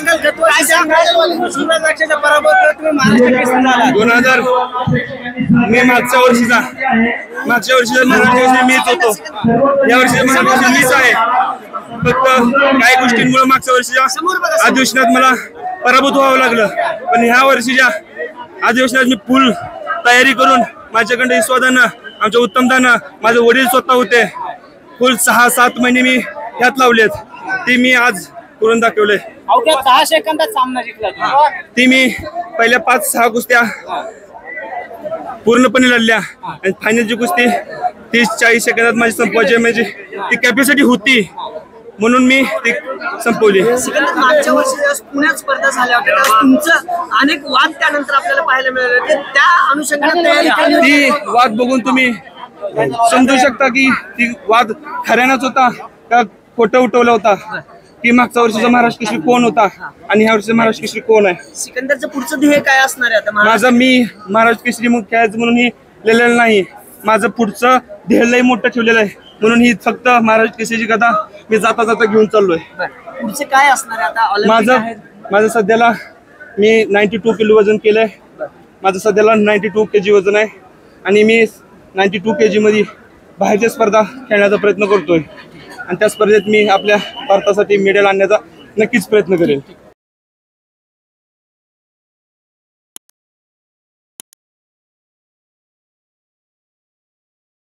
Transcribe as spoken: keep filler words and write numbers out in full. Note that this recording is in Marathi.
सांगाल काय सांगाल शिवराज राक्षसचा पराभव करत तुम्ही महाराष्ट्र केसरी झाला दोन हजार मी मागच्या वर्षीचा मागच्या वर्षीचा महाराष्ट्र केसरी मीच होतो, या वर्षीचा महाराष्ट्र केसरी मीच आहे. फक्त काही गोष्टींमुळे मागच्या वर्षीच्या अधिवेशनात मला पराभूत व्हावं लागलं, पण ह्या वर्षीच्या अधिवेशनात मी फुल तयारी करून माझ्याकडे स्वादानं आमच्या उत्तमदानं माझे वडील स्वतः होते, फुल सहा सात महिने मी ह्यात लावलेत, ती मी आज करून दाखवले. अवघ्या दहा सेकंदात सामना जिंकला ती मी पहिल्या पाच सहा कुस्त्या पूर्णपणे लढल्या आणि फायनलची कुस्ती तीस चाळीस सेकंदात माझी संपवायची म्हणजे ती कॅपॅसिटी होती म्हणून मी ती संपवली. मागच्या वर्षी पुण्यात स्पर्धा झाल्या होत्या तुमचं अनेक वाद त्यानंतर आपल्याला पाहायला मिळाले होते, त्या अनुषंगाने तयारी केली ती वाद बघून तुम्ही समजू शकता की ती वाद खऱ्यानाच होता का खोटं उठवला होता, की मागच्या वर्षीचा महाराष्ट्र केसरी कोण होता आणि ह्या वर्षीचा महाराष्ट्र केसरी कोण आहे. सिकंदरचं पुढचं ध्येय काय असणार आहे आता? माझं मी महाराष्ट्र केसरी मग खेळायचं म्हणून ही लिहिलेलं नाही, माझं पुढचं ध्येय लय मोठं ठेवलेलं आहे, म्हणून ही फक्त महाराष्ट्र केसरीची कथा मी जाता जाता घेऊन चाललोय. पुढचं काय असणार आहे आता? माझं माझं सध्याला मी नाईन्टी टू किलो वजन केलंय, माझं सध्याला नाईन्टी टू के जी वजन आहे आणि मी नाईन्टी टू के जी मध्ये बाहेरच्या स्पर्धा खेळण्याचा प्रयत्न करतोय आणि त्या स्पर्धेत मी आपल्या भारतासाठी मेडल आणण्याचा नक्कीच प्रयत्न करेन.